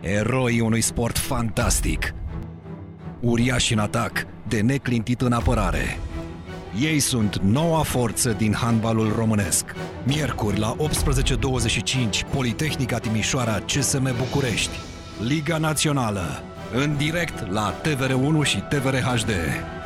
Eroii unui sport fantastic. Uriași în atac, de neclintit în apărare. Ei sunt noua forță din handbalul românesc. Miercuri la 18:25, Politehnica Timișoara, CSM București. Liga Națională. În direct la TVR1 și TVR HD.